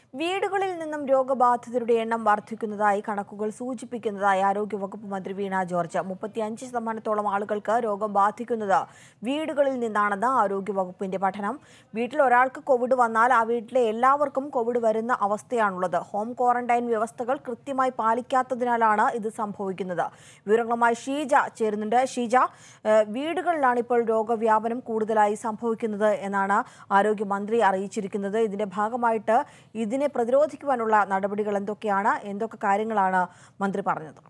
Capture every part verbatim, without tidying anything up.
വീടുകളിൽ നിന്നും രോഗബാധിതരുടെ എണ്ണം വർദ്ധിക്കുന്നതായി കണക്കുകൾ സൂചിപ്പിക്കുന്നതായി ആരോഗ്യവകുപ്പ് മന്ത്രി വീണ ജോർജ്. മുപ്പത്തിയഞ്ച് ശതമാനത്തോളം ആളുകൾക്ക് രോഗം ബാധിക്കുന്നത് വീടുകളിൽ നിന്നാണെന്ന് ആരോഗ്യവകുപ്പിന്റെ പഠനം. വീട്ടിൽ ഒരാൾക്ക് കോവിഡ് വന്നാൽ ആ വീട്ടിലെ എല്ലാവർക്കും കോവിഡ് വരുന്ന അവസ്ഥയാണുള്ളത്. ഹോം ക്വാറന്റൈൻ വ്യവസ്ഥകൾ കൃത്യമായി പാലിക്കാത്തതിനാലാണ് ഇത് സംഭവിക്കുന്നത്. വിവരങ്ങളുമായി ഷീജ ചേരുന്നുണ്ട്. ഷീജ, വീടുകളിലാണ് ഇപ്പോൾ രോഗവ്യാപനം കൂടുതലായി സംഭവിക്കുന്നത് എന്നാണ് ആരോഗ്യമന്ത്രി അറിയിച്ചിരിക്കുന്നത്. ഇതിന്റെ ഭാഗമായിട്ട് ഇതിനെ പ്രതിരോധിക്കുവാനുള്ള നടപടികൾ എന്തൊക്കെയാണ്, എന്തൊക്കെ കാര്യങ്ങളാണ് മന്ത്രി പറഞ്ഞത്?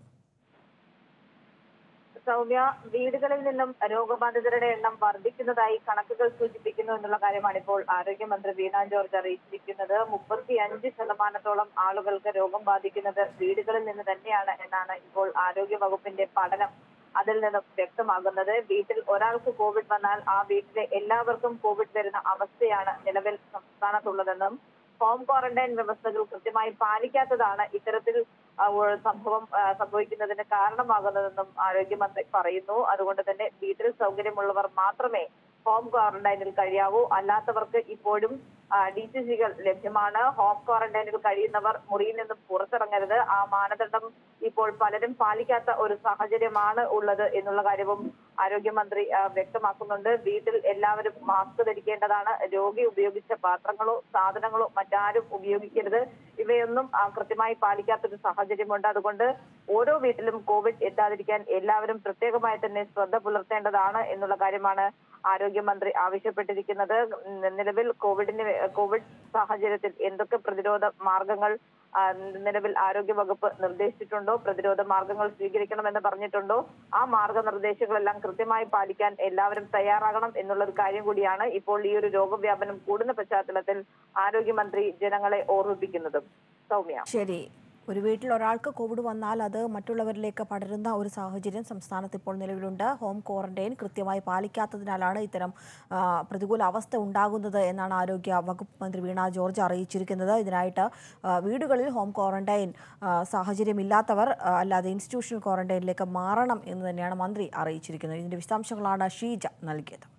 സൗമ്യ, വീടുകളിൽ നിന്നും രോഗബാധിതരുടെ എണ്ണം വർദ്ധിക്കുന്നതായി കണക്കുകൾ സൂചിപ്പിക്കുന്നു എന്നുള്ള കാര്യമാണ് ഇപ്പോൾ ആരോഗ്യമന്ത്രി വീണ ജോർജ് അറിയിച്ചിരിക്കുന്നത്. മുപ്പത്തി അഞ്ച് ശതമാനത്തോളം ആളുകൾക്ക് രോഗം ബാധിക്കുന്നത് വീടുകളിൽ നിന്ന് തന്നെയാണ് എന്നാണ് ഇപ്പോൾ ആരോഗ്യ വകുപ്പിന്റെ പഠനം അതിൽ നിന്നും വ്യക്തമാകുന്നത്. വീട്ടിൽ ഒരാൾക്ക് കോവിഡ് വന്നാൽ ആ വീട്ടിലെ എല്ലാവർക്കും കോവിഡ് വരുന്ന അവസ്ഥയാണ് നിലവിൽ സംസ്ഥാനത്തുള്ളതെന്നും ഹോം ക്വാറന്റൈൻ വ്യവസ്ഥകൾ കൃത്യമായി പാലിക്കാത്തതാണ് ഇത്തരത്തിൽ സംഭവം സംഭവിക്കുന്നതിന് കാരണമാകുന്നതെന്നും ആരോഗ്യമന്ത്രി പറയുന്നു. അതുകൊണ്ട് തന്നെ വീട്ടിൽ സൗകര്യമുള്ളവർ മാത്രമേ ഹോം ക്വാറന്റൈനിൽ കഴിയാവൂ. അല്ലാത്തവർക്ക് ഇപ്പോഴും ഡി സി സികൾ ലഭ്യമാണ്. ഹോം ക്വാറന്റൈനിൽ കഴിയുന്നവർ മുറിയിൽ നിന്നും പുറത്തിറങ്ങരുത്. ആ മാനദണ്ഡം ഇപ്പോൾ പലരും പാലിക്കാത്ത ഒരു സാഹചര്യമാണ് ഉള്ളത് എന്നുള്ള കാര്യവും ആരോഗ്യമന്ത്രി വ്യക്തമാക്കുന്നുണ്ട്. വീട്ടിൽ എല്ലാവരും മാസ്ക് ധരിക്കേണ്ടതാണ്. രോഗി ഉപയോഗിച്ച പാത്രങ്ങളോ സാധനങ്ങളോ മറ്റാരും ഉപയോഗിക്കരുത്. ഇവയൊന്നും കൃത്യമായി പാലിക്കാത്തൊരു സാഹചര്യമുണ്ട്. അതുകൊണ്ട് ഓരോ വീട്ടിലും കോവിഡ് എത്താതിരിക്കാൻ എല്ലാവരും പ്രത്യേകമായി തന്നെ ശ്രദ്ധ പുലർത്തേണ്ടതാണ് എന്നുള്ള കാര്യമാണ് ആരോഗ്യമന്ത്രി ആവശ്യപ്പെട്ടിരിക്കുന്നത്. നിലവിൽ കോവിഡിന് കോവിഡ് സാഹചര്യത്തിൽ എന്തൊക്കെ പ്രതിരോധ മാർഗങ്ങൾ നിലവിൽ ആരോഗ്യ വകുപ്പ് നിർദ്ദേശിച്ചിട്ടുണ്ടോ, പ്രതിരോധ മാർഗങ്ങൾ സ്വീകരിക്കണമെന്ന് പറഞ്ഞിട്ടുണ്ടോ, ആ മാർഗനിർദ്ദേശങ്ങളെല്ലാം കൃത്യമായി പാലിക്കാൻ എല്ലാവരും തയ്യാറാകണം എന്നുള്ളൊരു കാര്യം കൂടിയാണ് ഇപ്പോൾ ഈ ഒരു രോഗവ്യാപനം കൂടുന്ന പശ്ചാത്തലത്തിൽ ആരോഗ്യമന്ത്രി ജനങ്ങളെ ഓർമ്മിപ്പിക്കുന്നതും. സൗമ്യ, ശരി. ഒരു വീട്ടിൽ ഒരാൾക്ക് കോവിഡ് വന്നാൽ അത് മറ്റുള്ളവരിലേക്ക് പടരുന്ന ഒരു സാഹചര്യം സംസ്ഥാനത്ത് ഇപ്പോൾ നിലവിലുണ്ട്. ഹോം ക്വാറന്റൈൻ കൃത്യമായി പാലിക്കാത്തതിനാലാണ് ഇത്തരം പ്രതികൂല അവസ്ഥ ഉണ്ടാകുന്നത് എന്നാണ് ആരോഗ്യ വകുപ്പ് മന്ത്രി വീണ ജോർജ് അറിയിച്ചിരിക്കുന്നത്. ഇതിനായിട്ട് വീടുകളിൽ ഹോം ക്വാറന്റൈൻ സാഹചര്യമില്ലാത്തവർ അല്ലാതെ ഇൻസ്റ്റിറ്റ്യൂഷണൽ ക്വാറന്റൈനിലേക്ക് മാറണം എന്ന് തന്നെയാണ് മന്ത്രി അറിയിച്ചിരിക്കുന്നത്. ഇതിന്റെ വിശദാംശങ്ങളാണ് ഷീജ നൽകിയത്.